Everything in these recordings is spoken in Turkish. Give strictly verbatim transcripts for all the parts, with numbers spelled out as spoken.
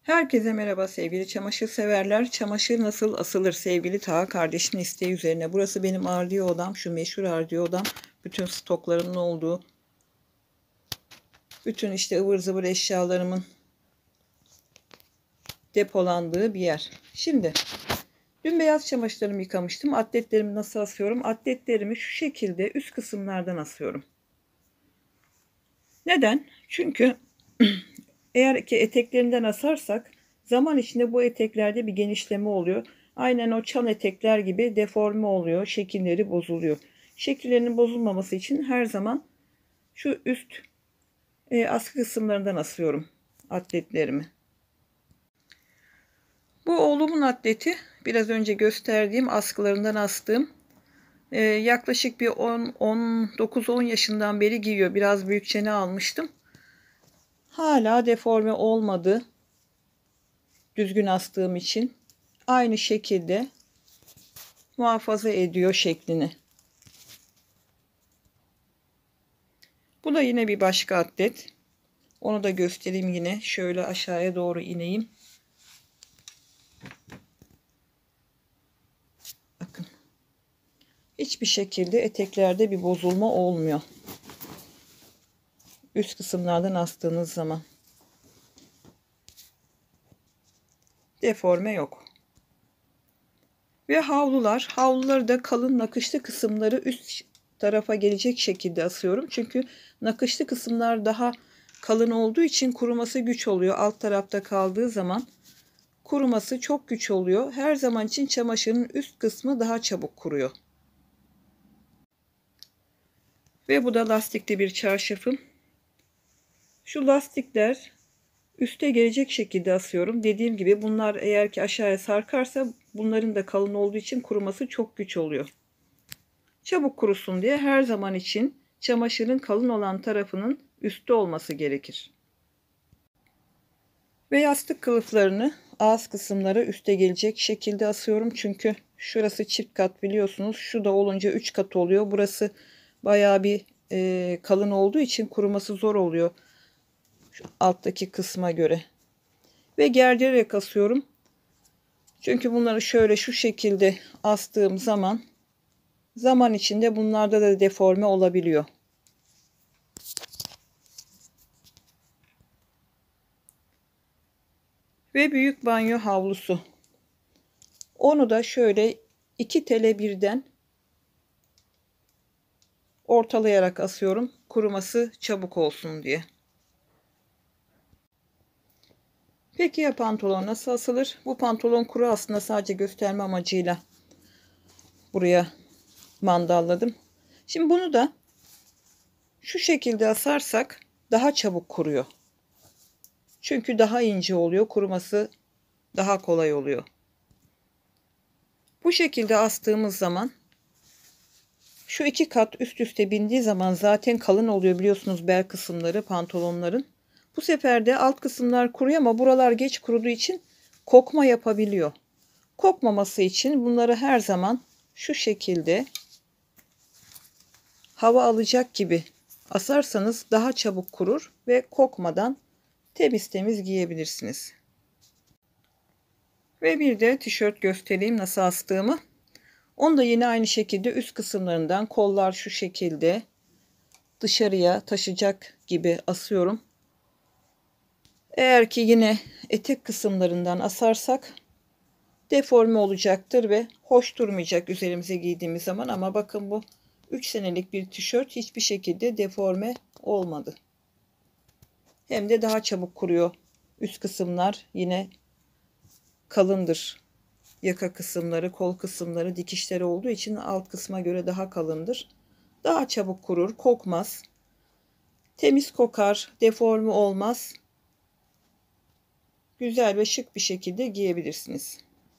Herkese merhaba sevgili çamaşır severler. Çamaşır nasıl asılır sevgili Taha kardeşimin isteği üzerine. Burası benim ardiyo odam. Şu meşhur ardiyo odam. Bütün stoklarımın olduğu. Bütün işte ıvır zıvır eşyalarımın depolandığı bir yer. Şimdi dün beyaz çamaşırlarımı yıkamıştım. Atletlerimi nasıl asıyorum? Atletlerimi şu şekilde üst kısımlardan asıyorum. Neden? Çünkü eğer ki eteklerinden asarsak zaman içinde bu eteklerde bir genişleme oluyor. Aynen o çan etekler gibi deforme oluyor. Şekilleri bozuluyor. Şekillerinin bozulmaması için her zaman şu üst e, askı kısımlarından asıyorum atletlerimi. Bu oğlumun atleti biraz önce gösterdiğim askılarından astığım. E, yaklaşık bir on dokuz on yaşından beri giyiyor. Biraz büyükçene almıştım. Hala deforme olmadı. Düzgün astığım için aynı şekilde muhafaza ediyor şeklini. Bu da yine bir başka atlet. Onu da göstereyim yine. Şöyle aşağıya doğru ineyim. Bakın. Hiçbir şekilde eteklerde bir bozulma olmuyor. Üst kısımlardan astığınız zaman. Deforme yok. Ve havlular. Havluları da kalın nakışlı kısımları üst tarafa gelecek şekilde asıyorum. Çünkü nakışlı kısımlar daha kalın olduğu için kuruması güç oluyor. Alt tarafta kaldığı zaman kuruması çok güç oluyor. Her zaman için çamaşırın üst kısmı daha çabuk kuruyor. Ve bu da lastikli bir çarşafım. Şu lastikler üste gelecek şekilde asıyorum. Dediğim gibi bunlar eğer ki aşağıya sarkarsa bunların da kalın olduğu için kuruması çok güç oluyor. Çabuk kurusun diye her zaman için çamaşırın kalın olan tarafının üstte olması gerekir. Ve yastık kılıflarını ağız kısımları üste gelecek şekilde asıyorum. Çünkü şurası çift kat biliyorsunuz. Şu da olunca üç kat oluyor. Burası bayağı bir e, kalın olduğu için kuruması zor oluyor. Şu alttaki kısma göre. Ve gerdirerek asıyorum. Çünkü bunları şöyle şu şekilde astığım zaman zaman içinde bunlarda da deforme olabiliyor. Ve büyük banyo havlusu. Onu da şöyle iki tele birden ortalayarak asıyorum. Kuruması çabuk olsun diye. Peki ya pantolon nasıl asılır? Bu pantolon kuru, aslında sadece gösterme amacıyla buraya mandalladım. Şimdi bunu da şu şekilde asarsak daha çabuk kuruyor. Çünkü daha ince oluyor. Kuruması daha kolay oluyor. Bu şekilde astığımız zaman şu iki kat üst üste bindiği zaman zaten kalın oluyor biliyorsunuz bel kısımları pantolonların. Bu sefer de alt kısımlar kuruyor ama buralar geç kuruduğu için kokma yapabiliyor. Kokmaması için bunları her zaman şu şekilde hava alacak gibi asarsanız daha çabuk kurur ve kokmadan temiz temiz giyebilirsiniz. Ve bir de tişört göstereyim nasıl astığımı. Onu da yine aynı şekilde üst kısımlarından kollar şu şekilde dışarıya taşıyacak gibi asıyorum. Eğer ki yine etek kısımlarından asarsak deforme olacaktır ve hoş durmayacak üzerimize giydiğimiz zaman. Ama bakın bu üç senelik bir tişört hiçbir şekilde deforme olmadı. Hem de daha çabuk kuruyor. Üst kısımlar yine kalındır. Yaka kısımları, kol kısımları dikişleri olduğu için alt kısma göre daha kalındır. Daha çabuk kurur, kokmaz. Temiz kokar, deforme olmaz. Güzel ve şık bir şekilde giyebilirsiniz.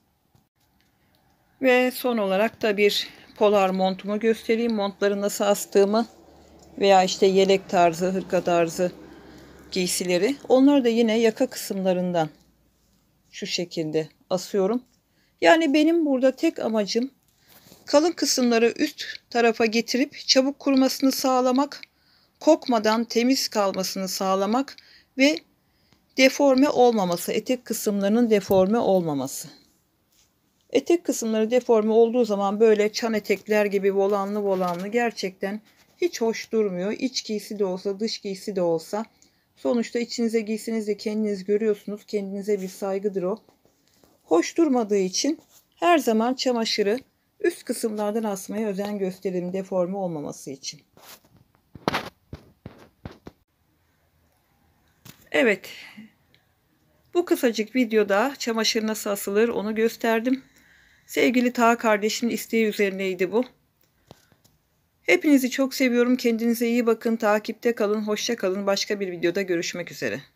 Ve son olarak da bir polar montumu göstereyim. Montları nasıl astığımı veya işte yelek tarzı, hırka tarzı giysileri. Onları da yine yaka kısımlarından şu şekilde asıyorum. Yani benim burada tek amacım kalın kısımları üst tarafa getirip çabuk kurumasını sağlamak, kokmadan temiz kalmasını sağlamak ve deforme olmaması, etek kısımlarının deforme olmaması. Etek kısımları deforme olduğu zaman böyle çan etekler gibi volanlı volanlı gerçekten hiç hoş durmuyor. İç giysi de olsa, dış giysi de olsa. Sonuçta içinize giysiniz de kendiniz görüyorsunuz. Kendinize bir saygıdır o. Hoş durmadığı için her zaman çamaşırı üst kısımlardan asmaya özen gösterelim, deforme olmaması için. Evet. Bu kısacık videoda çamaşır nasıl asılır onu gösterdim. Sevgili Taha kardeşimin isteği üzerineydi bu. Hepinizi çok seviyorum. Kendinize iyi bakın. Takipte kalın. Hoşça kalın. Başka bir videoda görüşmek üzere.